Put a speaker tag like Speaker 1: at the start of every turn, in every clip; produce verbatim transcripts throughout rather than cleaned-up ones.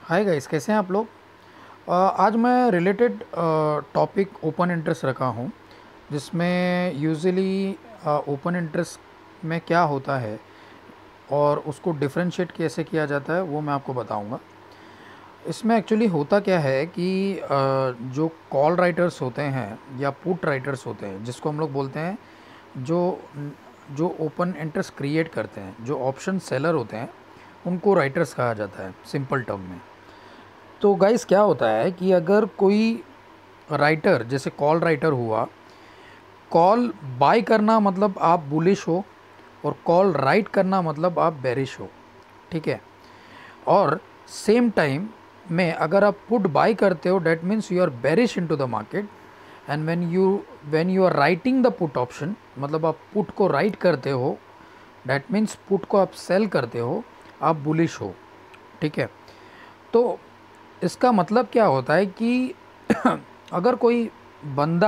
Speaker 1: Hi guys, कैसे हैं आप लोग। अ, आज मैं रिलेटेड टॉपिक ओपन इंटरेस्ट रखा हूँ, जिसमें यूजुअली ओपन इंटरेस्ट में क्या होता है और उसको डिफरेंशिएट कैसे किया जाता है वो मैं आपको बताऊंगा। इसमें एक्चुअली होता क्या है कि अ, जो कॉल राइटर्स होते हैं या पुट राइटर्स होते हैं, जिसको हम लोग बोलते हैं, जो जो ओपन इंटरेस्ट क्रिएट करते हैं, जो ऑप्शन सेलर होते हैं, उनको राइटर्स कहा जाता है सिंपल टर्म में। तो गाइस क्या होता है कि अगर कोई राइटर, जैसे कॉल राइटर हुआ, कॉल बाय करना मतलब आप बुलिश हो और कॉल राइट करना मतलब आप बेरिश हो, ठीक है। और सेम टाइम में अगर आप पुट बाय करते हो, that means you are bearish into the market. And when you when you are writing the put option, मतलब आप पुट को राइट करते हो, डेट मीन्स पुट को आप सेल करते हो, आप बुलिश हो, ठीक है। तो इसका मतलब क्या होता है कि अगर कोई बंदा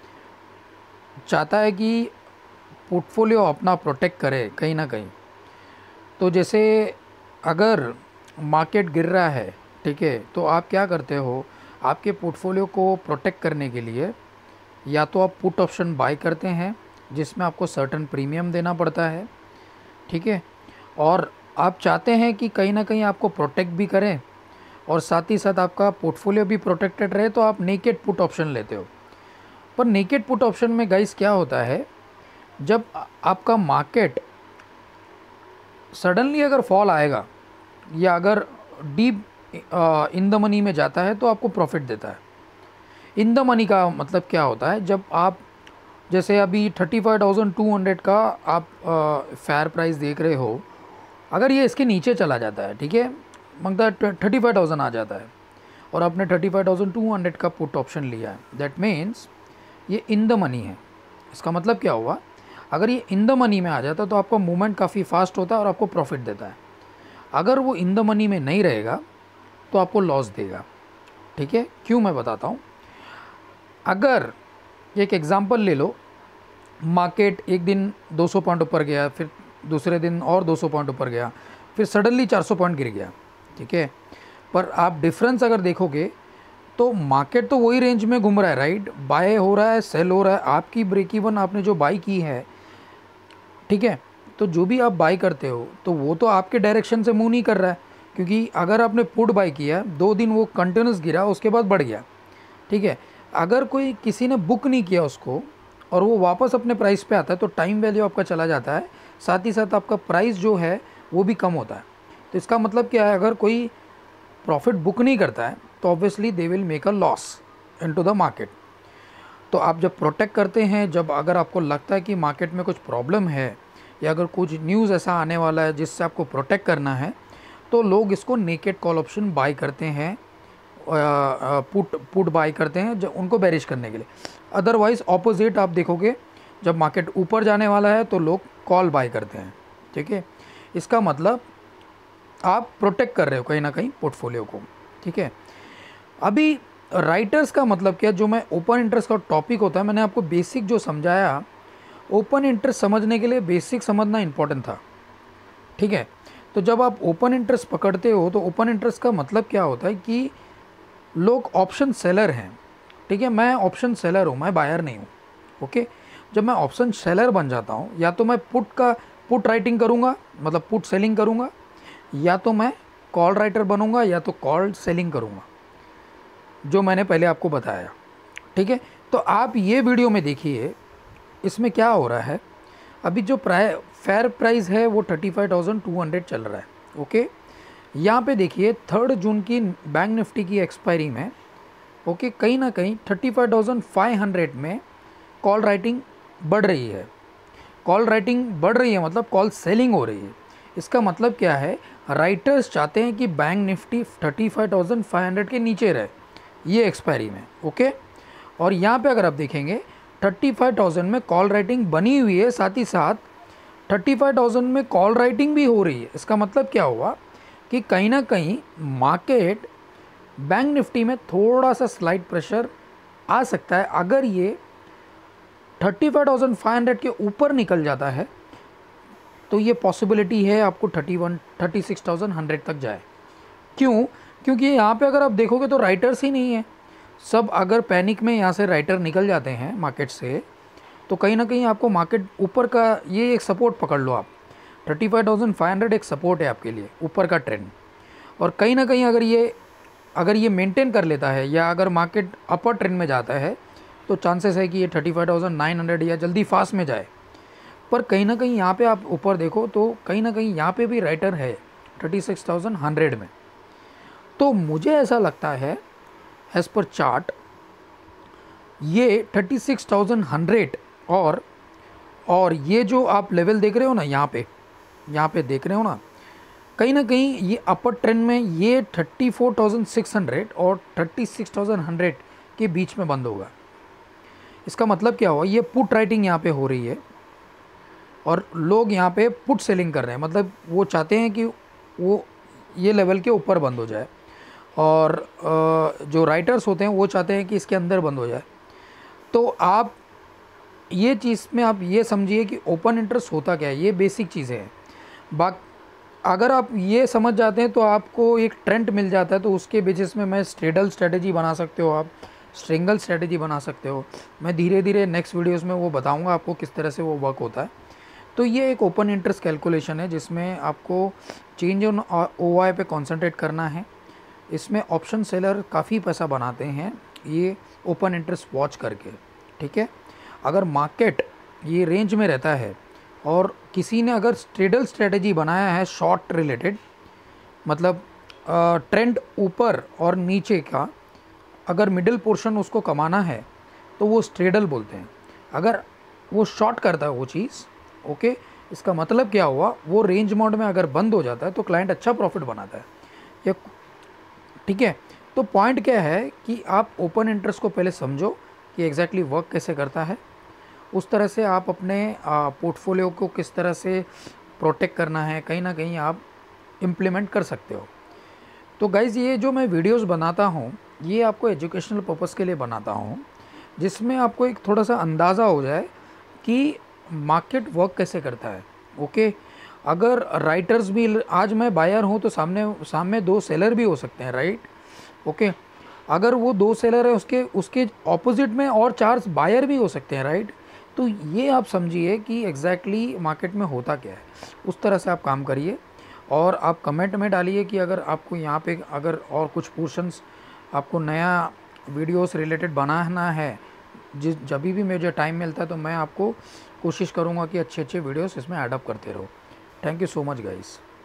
Speaker 1: चाहता है कि पोर्टफोलियो अपना प्रोटेक्ट करे कहीं ना कहीं, तो जैसे अगर मार्केट गिर रहा है, ठीक है, तो आप क्या करते हो, आपके पोर्टफोलियो को प्रोटेक्ट करने के लिए या तो आप पुट ऑप्शन बाय करते हैं जिसमें आपको सर्टेन प्रीमियम देना पड़ता है, ठीक है। और आप चाहते हैं कि कहीं ना कहीं आपको प्रोटेक्ट भी करें और साथ ही साथ आपका पोर्टफोलियो भी प्रोटेक्टेड रहे, तो आप नेकेड पुट ऑप्शन लेते हो। पर नेकेड पुट ऑप्शन में गाइस क्या होता है, जब आपका मार्केट सडनली अगर फॉल आएगा या अगर डीप इन द मनी में जाता है तो आपको प्रॉफिट देता है। इन द मनी का मतलब क्या होता है, जब आप जैसे अभी thirty five thousand two hundred का आप फेयर प्राइस देख रहे हो, अगर ये इसके नीचे चला जाता है, ठीक है, मतलब थर्टी फाइव थाउजेंड आ जाता है और आपने thirty five thousand two hundred का पुट ऑप्शन लिया है, दैट मीन्स ये इन द मनी है। इसका मतलब क्या हुआ, अगर ये इन द मनी में आ जाता है तो आपका मूवमेंट काफ़ी फास्ट होता है और आपको प्रॉफिट देता है। अगर वो इन द मनी में नहीं रहेगा तो आपको लॉस देगा, ठीक है। क्यों, मैं बताता हूँ। अगर एक एग्जांपल ले लो, मार्केट एक दिन दो सौ पॉइंट ऊपर गया, फिर दूसरे दिन और दो सौ पॉइंट ऊपर गया, फिर सडनली चार सौ पॉइंट गिर गया, ठीक है। पर आप डिफरेंस अगर देखोगे तो मार्केट तो वही रेंज में घूम रहा है, राइट, बाय हो रहा है, सेल हो रहा है, आपकी ब्रेक इवन आपने जो बाई की है, ठीक है। तो जो भी आप बाई करते हो तो वो तो आपके डायरेक्शन से मूव नहीं कर रहा है, क्योंकि अगर आपने पुट बाई किया, दो दिन वो कंटिन्यूस गिरा, उसके बाद बढ़ गया, ठीक है। अगर कोई किसी ने बुक नहीं किया उसको और वो वापस अपने प्राइस पे आता है तो टाइम वैल्यू आपका चला जाता है, साथ ही साथ आपका प्राइस जो है वो भी कम होता है। तो इसका मतलब क्या है, अगर कोई प्रॉफिट बुक नहीं करता है तो obviously they will make a loss into the market. तो आप जब प्रोटेक्ट करते हैं, जब अगर आपको लगता है कि मार्केट में कुछ प्रॉब्लम है या अगर कुछ न्यूज़ ऐसा आने वाला है जिससे आपको प्रोटेक्ट करना है, तो लोग इसको नेकेड कॉल ऑप्शन बाय करते हैं, पुट पुट बाय करते हैं जब उनको बेरिश करने के लिए। अदरवाइज ऑपोजिट आप देखोगे, जब मार्केट ऊपर जाने वाला है तो लोग कॉल बाय करते हैं, ठीक है। इसका मतलब आप प्रोटेक्ट कर रहे हो कहीं ना कहीं पोर्टफोलियो को, ठीक है। अभी राइटर्स का मतलब क्या, जो मैं ओपन इंटरेस्ट का टॉपिक होता है, मैंने आपको बेसिक जो समझाया, ओपन इंटरेस्ट समझने के लिए बेसिक समझना इंपॉर्टेंट था, ठीक है। तो जब आप ओपन इंटरेस्ट पकड़ते हो तो ओपन इंटरेस्ट का मतलब क्या होता है कि लोग ऑप्शन सेलर हैं, ठीक है। मैं ऑप्शन सेलर हूँ, मैं बायर नहीं हूँ, ओके। जब मैं ऑप्शन सेलर बन जाता हूँ, या तो मैं पुट का पुट राइटिंग करूँगा, मतलब पुट सेलिंग करूँगा, या तो मैं कॉल राइटर बनूँगा, या तो कॉल सेलिंग करूँगा, जो मैंने पहले आपको बताया, ठीक है। तो आप ये वीडियो में देखिए, इसमें क्या हो रहा है। अभी जो प्राइ फेयर प्राइस है वो thirty five thousand two hundred चल रहा है, ओके। यहाँ पे देखिए थर्ड जून की बैंक निफ्टी की एक्सपायरी में, ओके, कहीं ना कहीं thirty five thousand five hundred में कॉल राइटिंग बढ़ रही है। कॉल राइटिंग बढ़ रही है मतलब कॉल सेलिंग हो रही है। इसका मतलब क्या है, राइटर्स चाहते हैं कि bank Nifty thirty five thousand five hundred के नीचे रहे ये एक्सपायरी में, ओके। और यहाँ पे अगर आप देखेंगे थर्टी फाइव थाउजेंड में कॉल राइटिंग बनी हुई है, साथ ही साथ थर्टी फाइव थाउजेंड में कॉल राइटिंग भी हो रही है। इसका मतलब क्या हुआ कि कहीं ना कहीं मार्केट बैंक निफ्टी में थोड़ा सा स्लाइड प्रेशर आ सकता है। अगर ये thirty five thousand five hundred के ऊपर निकल जाता है तो ये पॉसिबिलिटी है आपको thirty one thirty six thousand hundred तक जाए। क्यों, क्योंकि यहाँ पे अगर आप देखोगे तो राइटर्स ही नहीं है सब। अगर पैनिक में यहाँ से राइटर निकल जाते हैं मार्केट से, तो कहीं ना कहीं आपको मार्केट ऊपर का ये एक सपोर्ट पकड़ लो आप, thirty five thousand five hundred एक सपोर्ट है आपके लिए ऊपर का ट्रेंड। और कहीं ना कहीं अगर ये अगर ये मेंटेन कर लेता है या अगर मार्केट अपर ट्रेंड में जाता है तो चांसेस है कि ये thirty five thousand nine hundred या जल्दी फास्ट में जाए। पर कहीं ना कहीं यहाँ पे आप ऊपर देखो तो कहीं ना कहीं यहाँ पे भी राइटर है थर्टी सिक्स थाउजेंड हंड्रेड में। तो मुझे ऐसा लगता है एज़ पर चार्ट ये थर्टी सिक्स थाउजेंड हंड्रेड और और ये जो आप लेवल देख रहे हो ना, यहाँ पे यहाँ पे देख रहे हो ना, कहीं ना कहीं ये अपर ट्रेंड में ये thirty four thousand six hundred और थर्टी सिक्स थाउजेंड हंड्रेड के बीच में बंद होगा। इसका मतलब क्या हुआ, ये पुट राइटिंग यहाँ पे हो रही है और लोग यहाँ पे पुट सेलिंग कर रहे हैं। मतलब वो चाहते हैं कि वो ये लेवल के ऊपर बंद हो जाए और जो राइटर्स होते हैं वो चाहते हैं कि इसके अंदर बंद हो जाए। तो आप ये चीज़ में आप ये समझिए कि ओपन इंटरेस्ट होता क्या है, ये बेसिक चीज़ें हैं। बाकी अगर आप ये समझ जाते हैं तो आपको एक ट्रेंड मिल जाता है, तो उसके बेसिस में मैं स्ट्रेडल स्ट्रेटजी बना सकते हो, आप स्ट्रिंगल स्ट्रेटजी बना सकते हो। मैं धीरे धीरे नेक्स्ट वीडियोस में वो बताऊंगा आपको किस तरह से वो वर्क होता है। तो ये एक ओपन इंटरेस्ट कैलकुलेशन है जिसमें आपको चेंज ऑन ओ आई पे कॉन्सेंट्रेट करना है। इसमें ऑप्शन सेलर काफ़ी पैसा बनाते हैं ये ओपन इंटरेस्ट वॉच करके, ठीक है। अगर मार्केट ये रेंज में रहता है और किसी ने अगर स्ट्रेडल स्ट्रेटजी बनाया है शॉर्ट रिलेटेड, मतलब ट्रेंड ऊपर और नीचे का, अगर मिडिल पोर्शन उसको कमाना है तो वो स्ट्रेडल बोलते हैं। अगर वो शॉर्ट करता है वो चीज़, ओके, इसका मतलब क्या हुआ, वो रेंज मोड में अगर बंद हो जाता है तो क्लाइंट अच्छा प्रॉफिट बनाता है, या ठीक है। तो पॉइंट क्या है कि आप ओपन इंटरेस्ट को पहले समझो कि एग्जैक्टली वर्क कैसे करता है, उस तरह से आप अपने पोर्टफोलियो को किस तरह से प्रोटेक्ट करना है कहीं ना कहीं आप इम्प्लीमेंट कर सकते हो। तो गाइज़ ये जो मैं वीडियोस बनाता हूँ ये आपको एजुकेशनल पर्पस के लिए बनाता हूँ, जिसमें आपको एक थोड़ा सा अंदाज़ा हो जाए कि मार्केट वर्क कैसे करता है, ओके। अगर राइटर्स भी, आज मैं बायर हूँ तो सामने सामने दो सेलर भी हो सकते हैं, राइट, ओके। अगर वो दो सेलर है उसके उसके ऑपोजिट में और चार बायर भी हो सकते हैं, राइट। तो ये आप समझिए कि एग्जैक्टली exactly मार्केट में होता क्या है, उस तरह से आप काम करिए। और आप कमेंट में डालिए कि अगर आपको यहाँ पे अगर और कुछ पोर्शंस आपको नया वीडियोस रिलेटेड बनाना है, जिस जब भी मुझे टाइम मिलता है तो मैं आपको कोशिश करूँगा कि अच्छे अच्छे वीडियोस इसमें ऐड अप करते रहो। Thank you so much guys.